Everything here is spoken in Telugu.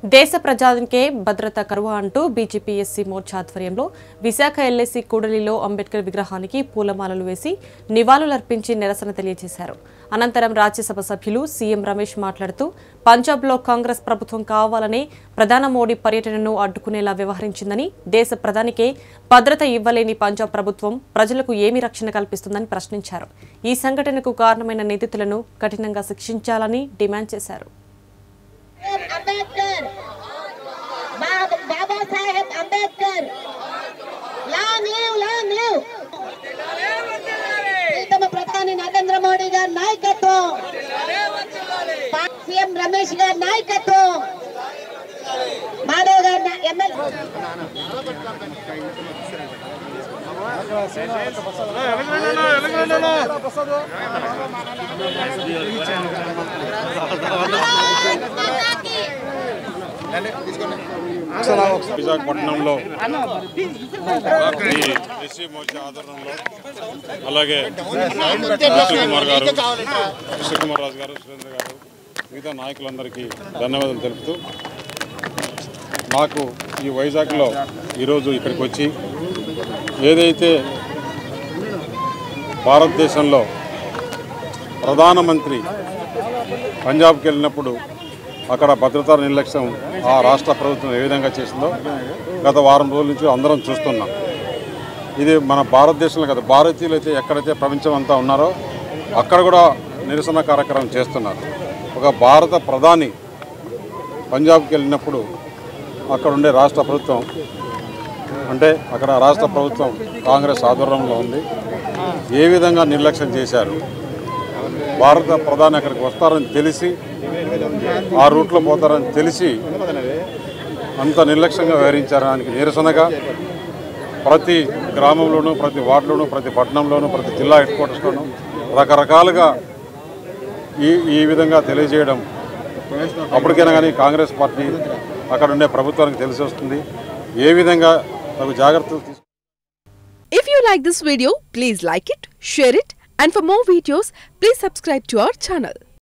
దేశ ప్రజానికే భద్రత కరువు అంటూ బీజేపీ ఎస్సీ మోర్చా ఆధ్వర్యంలో విశాఖ ఎల్ఐసి కూడలిలో అంబేద్కర్ విగ్రహానికి పూలమాలలు వేసి నివాళులర్పించి నిరసన తెలియజేశారు. అనంతరం రాజ్యసభ సభ్యులు సీఎం రమేష్ మాట్లాడుతూ పంజాబ్లో కాంగ్రెస్ ప్రభుత్వం కావాలనే ప్రధాని మోడీ పర్యటనను అడ్డుకునేలా వ్యవహరించిందని, దేశ ప్రధానికే భద్రత ఇవ్వలేని పంజాబ్ ప్రభుత్వం ప్రజలకు ఏమి రక్షణ కల్పిస్తుందని ప్రశ్నించారు. ఈ సంఘటనకు కారణమైన నిందితులను కఠినంగా శిక్షించాలని డిమాండ్ చేశారు. अंबेडकर बाबा साहेब अंबेडकर लॉन्ग लिव प्रीतम प्रधानी नरेंद्र मोदी गारी नायकत्व सीएम रमेश गारी नायकत्व माधव गारी एमएलए విశాఖపట్నంలో ఎస్సీ మోర్చా ఆధ్వర్యంలో అలాగే కృష్ణకుమార్ రాజు గారు, సురేంద్ర గారు, మిగతా నాయకులందరికీ ధన్యవాదాలు తెలుపుతూ, నాకు ఈ వైజాగ్లో ఈరోజు ఇక్కడికి వచ్చి ఏదైతే భారతదేశంలో ప్రధానమంత్రి పంజాబ్కి వెళ్ళినప్పుడు అక్కడ భద్రతా నిర్లక్ష్యం ఆ రాష్ట్ర ప్రభుత్వం ఏ విధంగా చేసిందో గత వారం రోజుల నుంచి అందరం చూస్తున్నాం. ఇది మన భారతదేశంలో కదా, భారతీయులు అయితే ఎక్కడైతే ప్రపంచం అంతా ఉన్నారో అక్కడ కూడా నిరసన కార్యక్రమం చేస్తున్నారు. ఒక భారత ప్రధాని పంజాబ్కి వెళ్ళినప్పుడు అక్కడ ఉండే రాష్ట్ర ప్రభుత్వం, అంటే అక్కడ రాష్ట్ర ప్రభుత్వం కాంగ్రెస్ ఆధ్వర్యంలో ఉంది, ఏ విధంగా నిర్లక్ష్యం చేశారు. భారత ప్రధాని అక్కడికి వస్తారని తెలిసి, ఆ రూట్లో పోతారని తెలిసి అంత నిర్లక్ష్యంగా వ్యవహరించడానికి నిరసనగా ప్రతి గ్రామంలోనూ, ప్రతి వార్డులోనూ, ప్రతి పట్టణంలోనూ, ప్రతి జిల్లా హెడ్ క్వార్టర్స్లోనూ రకరకాలుగా ఈ విధంగా తెలియజేయడం అప్పటికైనా కానీ కాంగ్రెస్ పార్టీ అక్కడ ఉండే ప్రభుత్వానికి తెలిసి వస్తుంది ఏ విధంగా తగు జాగ్రత్తలు తీసుకు. If you like this video, please like it, share it, and for more videos, please subscribe to our channel.